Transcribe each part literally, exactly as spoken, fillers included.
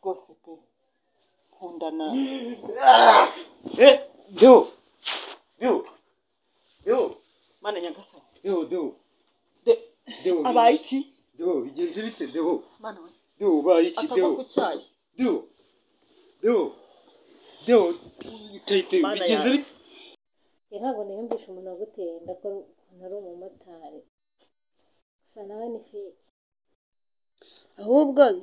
rwose pe nkundana eh Deo Deo Deo mana nyagasani Deo Deo Deo abaye iki Deo bigenze bite Deo mana we Deo baye iki Deo atagwa ku cyayi Deo Deo Deo tayite bigenze bite ntabwo niyumvisha umuntu aguteye ndakora ntari umumotari gusa nawe ni fake ahubwo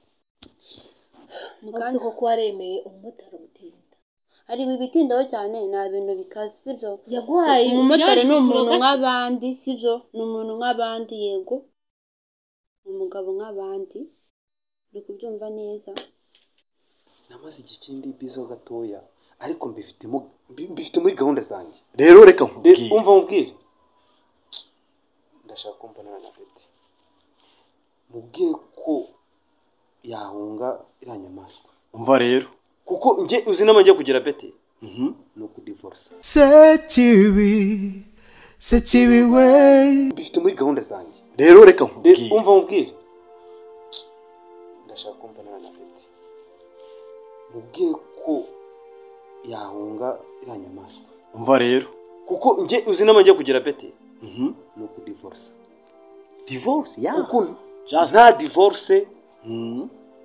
mukanze ko waremeye umumotari gutenda ari bibitindaho cyane nta bintu bikaze sibyo yaguhaye umumotari ni umuntu nk'abandi sibyo ni umuntu nk'abandi yego umugabo nk'abandi uri kubyumva neza namaze iki kindi bizo gatoya ariko mbifitemo mbifite muri gahunda zanjye rero reka nkubwire umva mubwire ndashaka kumbana na Betty mubwire ko yahunga iranyamaswa umva rero kuko nje uzi nama ngiye kugira Betty mhm no kudivorce sekibi sekibi we mbifite muri gahunda zanjye rero reka nkubwire umva mubwire ndashaka kumbana na Betty mubwire ko yahunga iranyamaswa umva rero kuko nje uzi nama ngiye kugira Betty mhm no kudivorce divorce ya kuko nta divorce mhm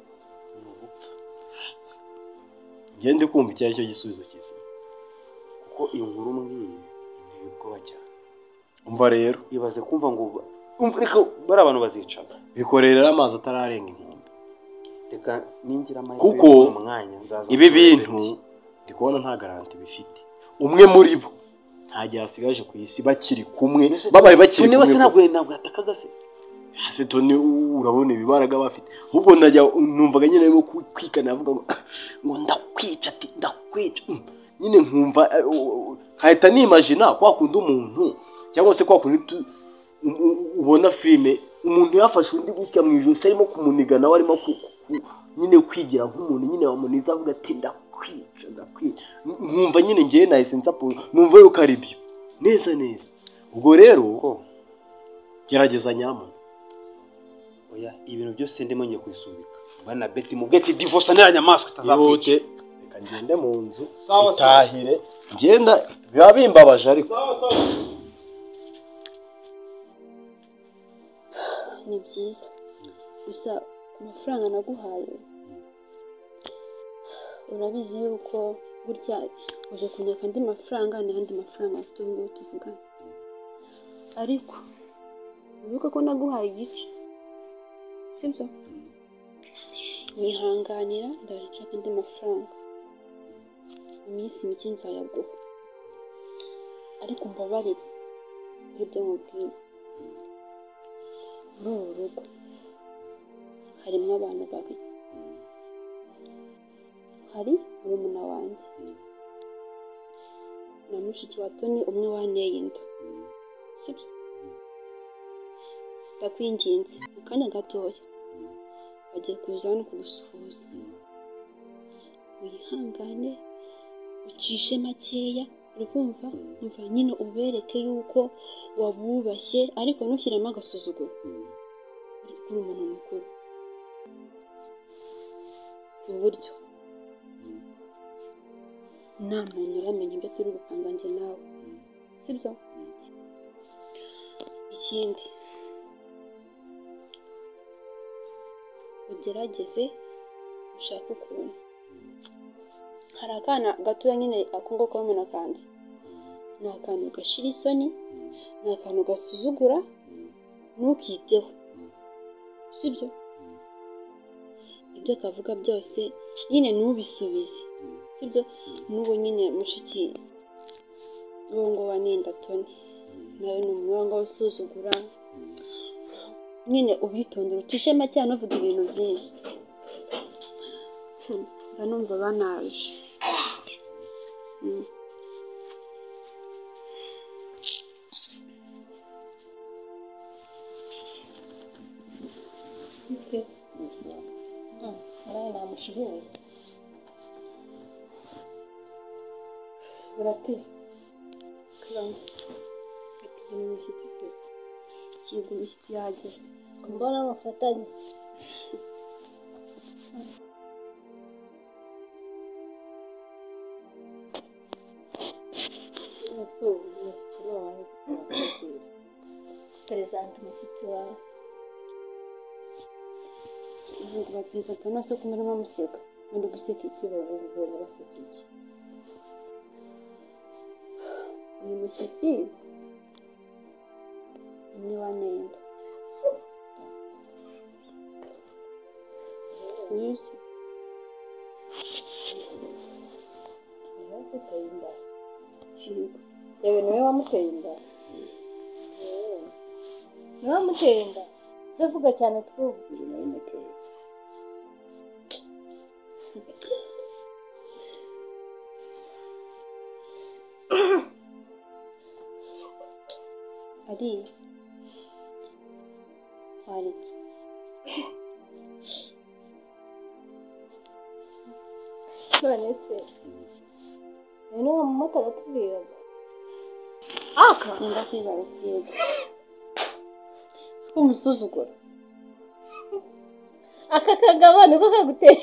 ngende kumva icyayi cyo gisubizo cyiza kuko iyo nkuru mbwiye inteye ubwoba cyane umva rero ibaze kumva ngo umva reka bari abantu bazicana bikorerera amazi atararenga inkombe reka ningira amahirwe kuko umwanya nzaza ibi bintu ndikubona nta garanti bifite umwe muri bo ntagiye asigaje ku isi bakiri kumwe babaye bakiri kumwe niwe ntabwo ntabwo atakaga se hase toni urabona ibibaraga bafite ahubwo najya numvaga nyine arimo kwikana avuga ngo ngo ndakwica ati ndakwica nyine nkumva kahita nimagina kwa kundi umuntu cyangwa se kwa kundi ubona filme umuntu yafashe undi gutya mu ijosi arimo kumuniga nawe arimo nyine kwigira nk'umuntu nyine wamuniza avuga ati ndakwica ndakwica nkumva nyine ngiye nahise nsapo numva yuko ari byo neza neza ubwo rero gerageza nyama oya ibintu byose ndimo ngiye kwisubika bana Betty mugeti divorce n'abanyamaswa itazakwica reka ngende mu nzu itahire ngenda biba bimbabaje ariko sawa sawa ni byiza gusa amafaranga naguhaye urabizi yuko gutya uje kunyaka andi mafaranga n'andi mafaranga afite ubu tuvugana ariko uvuga ko naguhaye igice sibyo nihanganira ndaje nshaka andi mafaranga iminsi mike nzayaguha ariko mbabarire ibyo mubwiye muri uru rugo harimo abantu babiri hari murumuna wanjye na mushiki wa Toni umwe wanteye inda sibyo ndakwinginze mu kanya gatoya bagiye kuza hano kugusuhuza wihangane ucishe makeya uri kumva umva nyine ubereke yuko wabubashye ariko ntushyiremo agasuzuguro uri kuri umuntu mukuru uburyo nta muntu uramenya ibyo turi gupanga njye nawe sibyo ikindi ugerageze ushaka ukuntu hari akana gatoya nyine akungo kamena kandi ni akantu gashira isoni ni akantu gasuzugura ntukiteho sibyo ibyo kavuga byose nyine ntubisubize sibyo n'ubu nyine mushiki uwo ngo wanenda Toni nawe ni umwanga usuzugura nyine ubitondera ucishe make uvuga ibintu byinshi ndanumva banaje Okay. Ah, nawe namushuhuye. Burati. Karamu. Atize umushyitsi se. Kigo umushyitsi yageze. Mbona bafatanye. ndi umushyitsi wawe. Sivuga bapiza tano so kumera mamuseka. Ndi guseka iki bagubura basetse iki. Uyu mushyitsi ni wanenda. Yes. Yamuteye inda. Yewe niwe wamuteye inda. Niwe wamuteye inda. Se vuga cyane twumva. Njye nari muteye. Ari Waritse. None se ni uwo mumotari atubwiraga aka Nda kwibarukiye. Siko umusuzugura. aka kagabo niko kaguteye.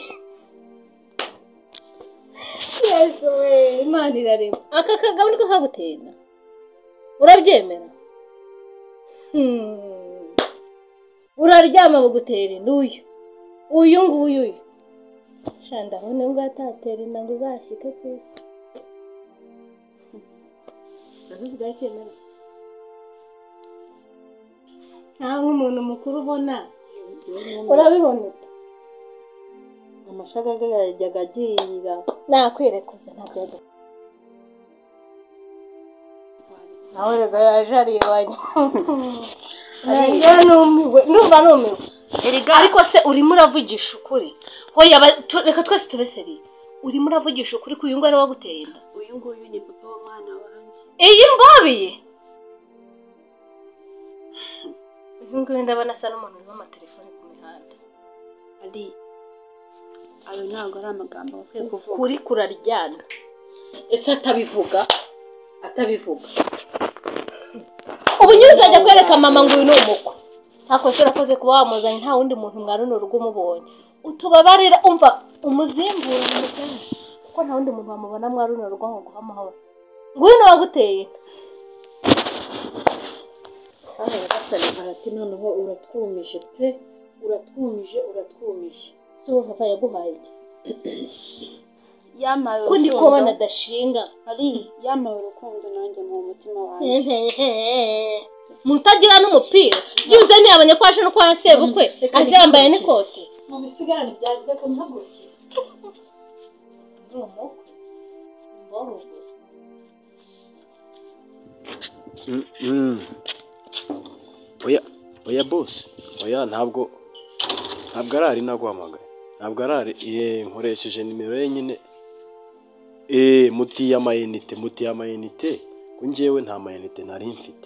Yesu we Imana irarema. Aka kagabo niko kaguteye inda urabyemera? Hmm. Uraryama bugutera inda uyu uyu nguyu uyu shanda hone ngo atatera inda ngo uzashike ku isi. Ndavuga cyemera cyangwa umuntu mukuru ubona urabibona ute? Amashagaga yajyaga agira nakwerekuza ntabyaga nawe rega yaje aribanye. Ariya numiwe numva numiwe erega ariko se urimo uravugisha ukuri hoya reka twese tubeseri urimo uravugisha ukuri ko uyu ngo ari waguteye inda. Uyu nguyu ni papa w'umwana wanjye. Iyi mbabiye uyu nguyu ndabona asa n'umuntu uri mu telefone ku mihanda. Ari ayo ntabwo ari amagambo akwiye kuvuga. Kuri kuraryana ese atabivuga atabivuga ubu nyine uzajya kwereka mama ngo uyu ni umukwe ntakoze urakoze kuba wamuzanye nta wundi muntu mwari runo rugo umubonye utubabarira umva umuzimbura mu mutwe kuko nta wundi muntu wamubona mwari runo rugo ngo guha amahoro nguyu ni waguteye. Aha basaba barati noneho uratwumije pe uratwumije uratwumije. Si wowe papa yaguhaye iki? Yamaye ko ndi kubona dashinga Ari yamaye urukundo nanjye mu mutima wanjye. Mutagira n'umupira byuze ntiyabonye ko aje no kwa sebukwe aze yambaye n'ikote Mu bisigarane bya Rebeka ntagurukire. Romo mboro Mm. Oya, oya boss. Oya ntabwo ntabwo arari naguhamagaye. Ntabwo arari eh nkoresheje nimero ye nyine. Eh muti ya mayinite, muti ya mayinite. Ko ngewe nta mayinite nari mfite.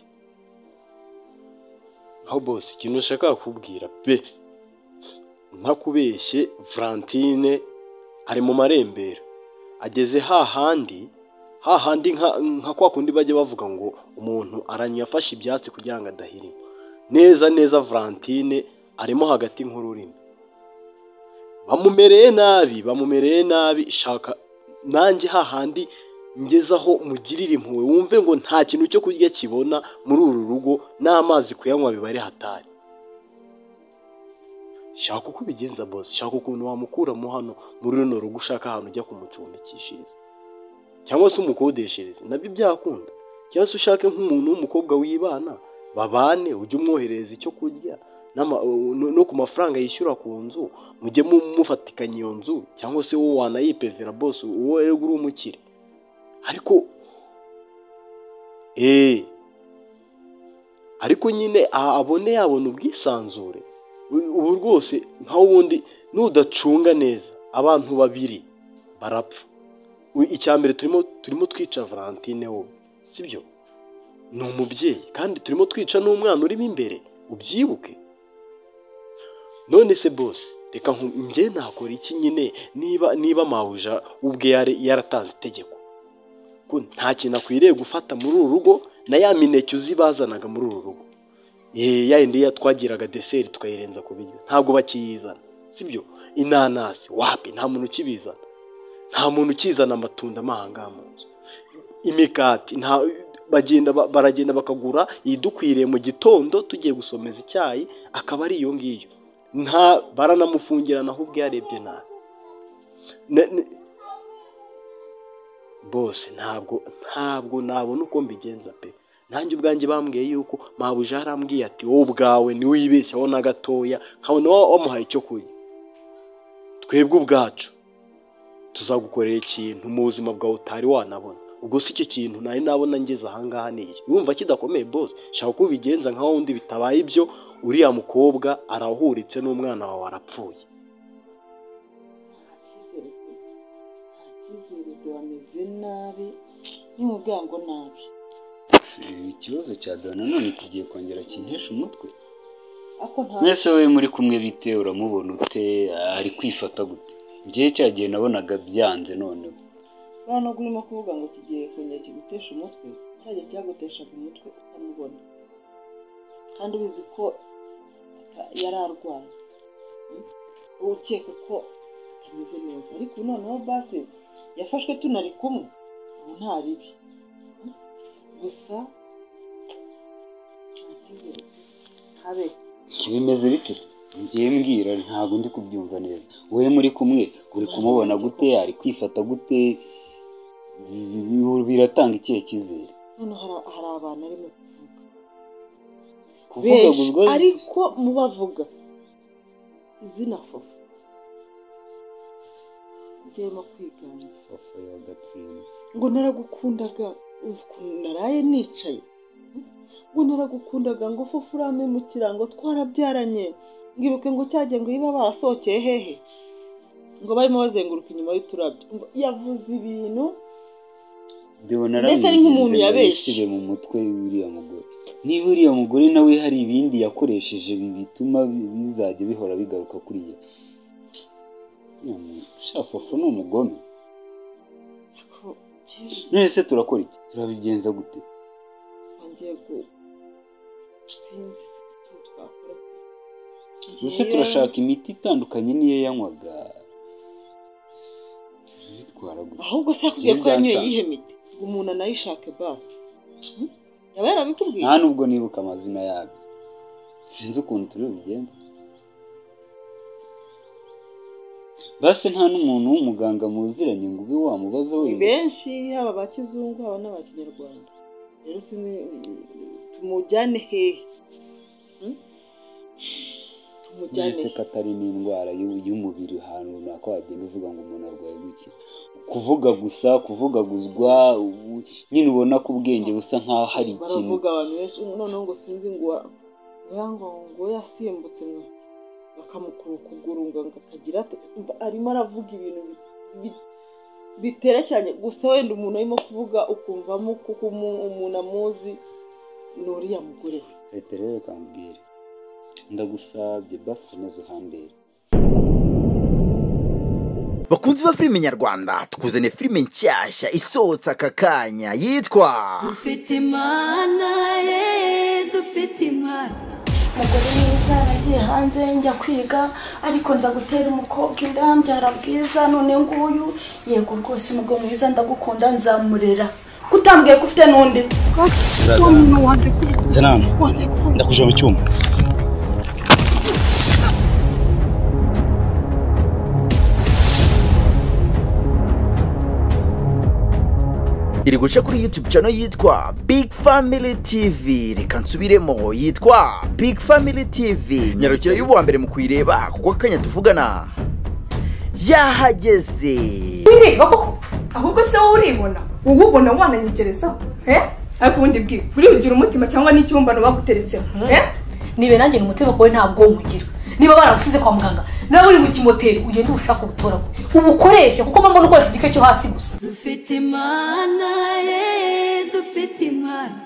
Aho boss ikintu ushaka kubwira pe. Ntakubeshye Valentine ari mu marembera. Ageze hahandi hahandi nka nka kwa kundi baje bavuga ngo umuntu aranyafashe ibyatsi kugira ngo adahirima. Neza neza Valentine arimo hagati nk'ururimi. Bamumereye nabi, bamumereye nabi shaka nanjye hahandi ngezaho mugirira impuwe wumve ngo nta kintu cyo kurya kibona muri uru rugo n'amazi kuyanywa bibare hatari. Shaka uko bigenza boss, shaka ukuntu wamukuramo hano muri runo rugo ushaka ahantu ujya kumucumbikishiriza cyangwa se umukodeshereze nabyo byakunda cyangwa se ushake nk'umuntu w'umukobwa wibana babane ujye umwohereza icyo kurya no ku mafaranga yishyura ku nzu mujye mufatikanya iyo nzu cyangwa se wowe wanayipevera boss uwo ego uri umukire ariko eh ariko nyine abone yabona ubwisanzure ubu rwose nka wundi nudacunga neza abantu babiri barapfa. Icyambere turimo turimo twica Valentine wo sibyo ni umubyeyi kandi turimo twica n'umwana urimo imbere ubyibuke. None se boss reka nge nakora iki nyine niba niba mabuja ubwe yari yaratanze itegeko ko nta kintu akwiriye gufata muri uru rugo na ya mineke uzibazanaga muri uru rugo eh yayindi yatwagiraga dessert tukayirenza ku biryo ntabwo bakiyizana sibyo inanasi wapi nta muntu ukibizana nta muntu ukizana amatunda amahanga mu nzu imikati nta bagenda baragenda bakagura idukwiriye mu gitondo tugiye gusomeza icyayi akaba ari iyo ngiyo nta baranamufungirana ahubwo yarebye nabi bose ntabwo ntabwo nabona uko mbigenza pe nanjye ubwanjye bambwiye yuko mabuja arambwiye ati wowe ubwawe ni wibeshyaho na gatoya nkabona wamuhaye icyo kurya twebwe ubwacu tuzagukorera ikintu mu buzima bwawe utari wanabona ubwo si icyo kintu nari nabona ngeze ahangaha niki urumva kidakomeye boss shaka ko bigenza nka wundi bitabaye ibyo uriya mukobwa arahuritse n'umwana wawe arapfuye ameze nabi n'umuryango nabi ikibazo cya Dona none kigiye kongera kintesha umutwe ako nta mwese we muri kumwe bite uramubona ute ari kwifata gute ngiye cyagiye nabonaga byanze none bano gurimo kuvuga ngo kigiye kongera kigutesha umutwe cyaje cyaguteshaga umutwe utamubona kandi ubizi ko yari arwaye ukeka ko atameze neza ariko noneho basi yafashwe tunari kumwe ubu nta bibi gusa habe bimeze bite se ngiye mbwira ntabwo ndi kubyumva neza wowe muri kumwe uri kumubona gute ari kwifata gute biratanga ikihe cyizere none hari abantu arimo kuvuga kuvuga guzwa ariko mubavuga izina fofa ngema kwigana fofa ya gatsini ngo naragukundaga naraye nicaye ngo naragukundaga ngo fofa urame mu kirango twarabyaranye ngibuke ngo cyagiye ngo iba barasohokeye hehe ngo barimo bazenguruka inyuma y'uturabyo yavuze ibintu mbese ari nk'umuntu yabeshye mu mutwe uriya mugore niba uriya mugore nawe hari ibindi yakoresheje bituma bizajya bihora bigaruka kuri ye shafofu ni umugome none se turakora iki turabigenza gute ngiye ku sinzi twakora ese turashaka imiti itandukanye niyo yanywaga bitwara gute ahubwo se yakubwiye ko yanyoye iyihe miti umuntu anayishake basi yaba yarabikubwiye nta nubwo nibuka amazina yabyo sinzi ukuntu turi bubigenza basi nta n'umuntu w'umuganga muziranye ngo ube wamubaza we benshi haba ba kizungu haba n'abakinyarwanda rero sinzi tumujyane hehe tumujyane ese katari n'indwara y'umubiri ahantu runaka wagenda uvuga ngo umuntu arwaye guki kuvuga gusa kuvugaguzwa nyine ubona ko ubwenge busa nkaho hari ikintu baravuga abantu benshi noneho ngo sinzi ngo ngo ngo yasimbutse mwe bakamukura ukuguru ngo akagira ati arimo aravuga ibintu biterekeranye gusa wenda umuntu arimo kuvuga ukumvamo kuko umuntu amuzi ni uriya mugore we leta rero kambwira ndagusabye basi ukomeze uhambere bakunzi ba filime nyarwanda tukuzane filime nshyashya isohotse aka kanya yitwa dufite imana ye dufite imana umugore mwiza aragiye hanze njya kwiga ariko nza gutera umukobwa inda mbyara bwiza none nguyu yego rwose umugabo mwiza ndagukunda nzamurera kutambwiye ko ufite n'undi Zenano ndakuje mu cyuma iri guca kuri YouTube channel yitwa Big Family T V reka nsubiremo yitwa Big Family T V nyarukira y'ubu wa mbere mu kuyireba kuko akanya tuvugana yahageze wireba koko ahubwo se wowe uribona ubona wananyegereza eh ariko ubundi bwi uri ugira umutima cyangwa n'ikibumbano baguteretsemo eh nibe nanjye umutima kowe ntabwo nkugira niba baragusize kwa muganga nawe uri mu kimoteri ugende ushaka gutora ubukoresha kuko mama nukoresha igike cyo hasi gusa dufite imana ye dufite imana